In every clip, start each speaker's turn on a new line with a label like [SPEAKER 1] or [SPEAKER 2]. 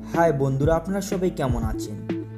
[SPEAKER 1] High বন্ধুরা, আপনারা সবাই কেমন আছেন?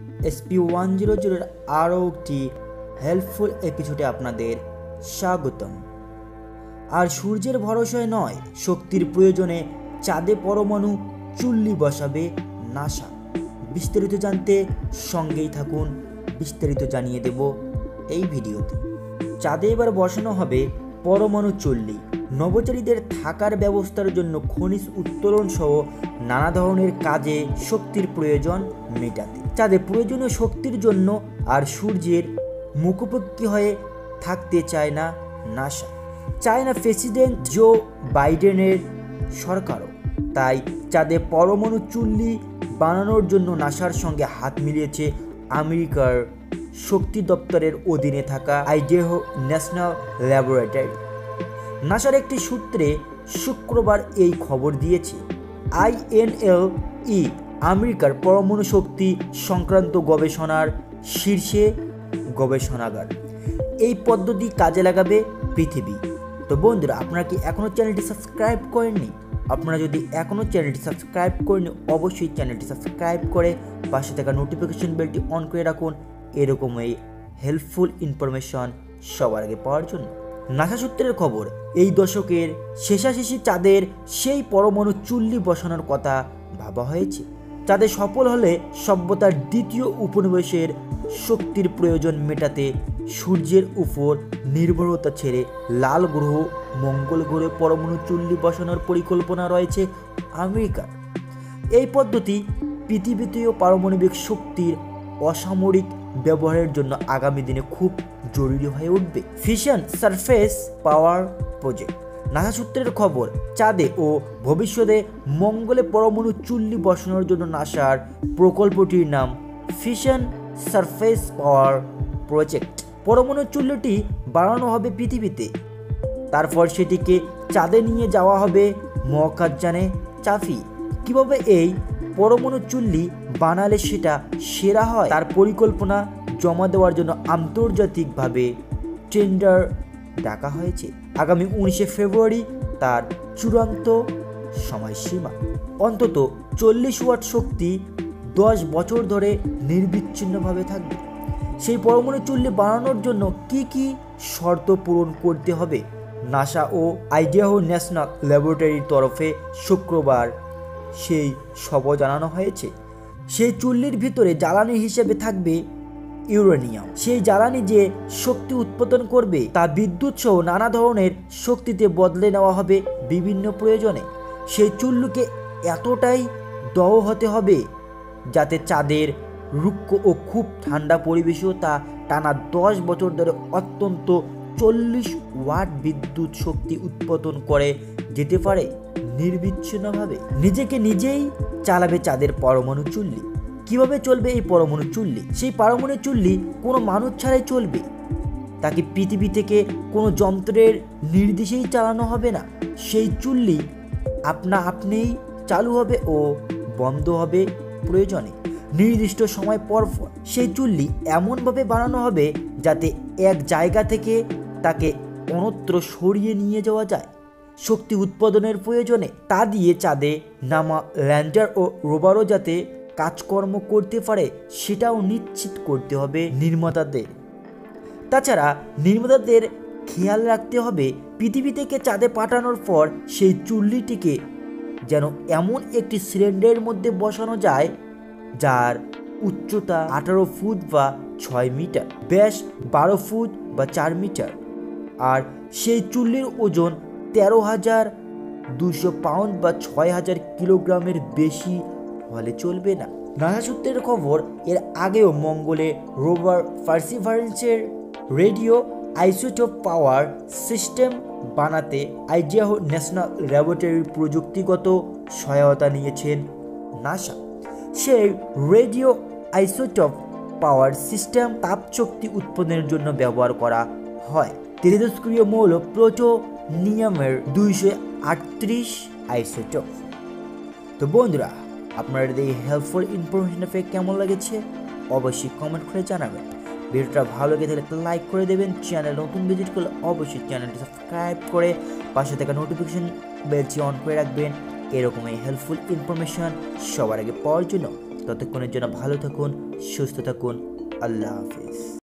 [SPEAKER 1] SP100 আরও একটি হেল্পফুল এপিসোডে আপনাদের স্বাগতম। আর সূর্যের ভরসায় নয়, শক্তির প্রয়োজনে চাঁদে পরমাণু চুল্লি বসাবে নাসা। বিস্তারিত জানতে সঙ্গেই থাকুন, বিস্তারিত জানিয়ে দেব এই ভিডিওতে। চাঁদে এবার বসানো হবে পরমাণু চুল্লি। নভোচারীদের থাকার ব্যবস্থার জন্য খনিজ উত্তোলন সহ নানা ধরনের কাজে শক্তির প্রয়োজন মেটাতে চাঁদে প্রয়োজনীয় শক্তির জন্য আর সূর্যের মুখোমুখি হয়ে থাকতে চায় না নাসা, চায় না প্রেসিডেন্ট জো বাইডেনের সরকারও। তাই চাঁদে পরমাণু চুল্লি বানানোর জন্য নাসার সঙ্গে হাত মিলিয়েছে আমেরিকার শক্তি দপ্তরের অধীনে থাকা আইডাহো ন্যাশনাল ল্যাবরেটরি। নাসার একটি সূত্রে শুক্রবার এই খবর দিয়েছে। INLE আমেরিকার পরমাণু শক্তি সংক্রান্ত গবেষণার শীর্ষে গবেষণাগার। এই পদ্ধতি কাজে লাগাবে পৃথিবী। তো বন্ধুরা, আপনারা কি এখনও চ্যানেলটি সাবস্ক্রাইব করেননি? আপনারা যদি এখনও চ্যানেলটি সাবস্ক্রাইব করেননি, অবশ্যই চ্যানেলটি সাবস্ক্রাইব করে পাশে থাকা নোটিফিকেশন বেলটি অন করে রাখুন, এরকমই হেল্পফুল ইনফরমেশন সবার আগে পাওয়ার জন্য। নাসা সূত্রের খবর, এই দশকের শেষাশেষি চাঁদের সেই পরমাণু চুল্লি বসানোর কথা ভাবা হয়েছে। চাঁদে সফল হলে সভ্যতার দ্বিতীয় উপনিবেশের শক্তির প্রয়োজন মেটাতে সূর্যের উপর নির্ভরতা ছেড়ে লাল গ্রহ মঙ্গল গ্রহে পরমাণু চুল্লি বসানোর পরিকল্পনা রয়েছে আমেরিকার। এই পদ্ধতি পৃথিবীতেও পারমাণবিক শক্তির অসামরিক ব্যবহারের জন্য আগামী দিনে খুব জরুরি হয়ে উঠবে। Fission surface power project. NASA সূত্রের খবর, চাঁদে ও ভবিষ্যতে মঙ্গলে পরমাণু চুল্লি বসানোর জন্য নাসার প্রকল্পটির নাম ফিশন সারফেস পাওয়ার প্রজেক্ট। পরমাণু চুল্লিটি বানানো হবে পৃথিবীতে, তারপর সেটিকে চাঁদে নিয়ে যাওয়া হবে মহাকাশযানে চাপিয়ে। কিভাবে এই পরমাণু চুল্লি বানালে সেটা সেরা হয় তার পরিকল্পনা জমা দেওয়ার জন্য আন্তর্জাতিকভাবে টেন্ডার ডাকা হয়েছে। আগামী 19শে ফেব্রুয়ারি তার চূড়ান্ত সময়সীমা। অন্তত 40 ওয়াট শক্তি 10 বছর ধরে নির্বিচ্ছিন্নভাবে থাকবে। সেই পরমাণু চুল্লি বানানোর জন্য কি কি শর্ত পূরণ করতে হবে নাসা ও আইডাহো ন্যাশনাল ল্যাবরেটরির তরফে শুক্রবার সেই সব জানানো হয়েছে। সেই চুল্লির ভিতরে জ্বালানি হিসেবে থাকবে ইউরেনিয়াম। সেই জ্বালানি যে শক্তি উৎপাদন করবে তা বিদ্যুৎ সহ নানা ধরনের শক্তিতে বদলে নেওয়া হবে বিভিন্ন প্রয়োজনে। সেই চুল্লিকে এতটাই দহ হতে হবে যাতে চাঁদের রুক্ষ ও খুব ঠান্ডা পরিবেশেও তা টানা 10 বছর ধরে অত্যন্ত 40 ওয়াট বিদ্যুৎ শক্তি উৎপাদন করে যেতে পারে নির্বিচ্ছিন্নভাবে। নিজেকে নিজেই চালাবে চাঁদের পরমাণু চুল্লি। কিভাবে চলবে এই পরমাণু চুল্লি? সেই পরমাণু চুল্লি কোনো মানুষ ছাড়াই চলবে। তাকে পৃথিবী থেকে কোনো যন্ত্রের নির্দেশেই চালানো হবে না। সেই চুল্লি আপনিই চালু হবে ও বন্ধ হবে প্রয়োজনে নির্দিষ্ট সময় পর পর। সেই চুল্লি এমনভাবে বানানো হবে যাতে এক জায়গা থেকে তাকে অন্যত্র সরিয়ে নিয়ে যাওয়া যায় শক্তি উৎপাদনের প্রয়োজনে। তা দিয়ে চাঁদে নামা ল্যান্ডার ও রোভারও যাতে কাজকর্ম করতে পারে সেটাও নিশ্চিত করতে হবে নির্মাতাদের। তাছাড়া নির্মাতাদের খেয়াল রাখতে হবে পৃথিবী থেকে চাঁদে পাঠানোর পর সেই চুল্লিটিকে যেন এমন একটি সিলিন্ডারের মধ্যে বসানো যায় যার উচ্চতা 18 ফুট বা 6 মিটার, ব্যাস 12 ফুট বা 4 মিটার, আর সেই চুল্লির ওজন 13,200 পাউন্ড বা 6,000 কিলোগ্রামের বেশি হলে চলবে না। নাসা সূত্রের খবর, এর আগেও মঙ্গলে রোভার পার্সিভারেন্সের রেডিও আইসোটোপ পাওয়ার সিস্টেম বানাতে আইডাহো ন্যাশনাল ল্যাবরেটরির প্রযুক্তিগত সহায়তা নিয়েছেন নাসা। সেই রেডিও আইসোটোপ পাওয়ার সিস্টেম তাপশক্তি উৎপাদনের জন্য ব্যবহার করা হয় তেজস্ক্রিয় মৌল প্লুটোনিয়ামের 238 আইসোটোপ। তো বন্ধুরা, আপনাদের এই হেল্পফুল ইনফরমেশন পেয়ে কেমন লেগেছে অবশ্যই কমেন্ট করে জানাবেন। ভিডিওটা ভালো লেগে থাকলে একটা লাইক করে দেবেন। চ্যানেল নতুন ভিজিট করলে অবশ্যই চ্যানেলটি সাবস্ক্রাইব করে পাশে থাকা নোটিফিকেশন বেলটি অন করে রাখবেন, এরকমই হেল্পফুল ইনফরমেশন সবার আগে পাওয়ার জন্য ততক্ষণের জন্য ভালো থাকুন, সুস্থ থাকুন। আল্লাহ হাফিজ।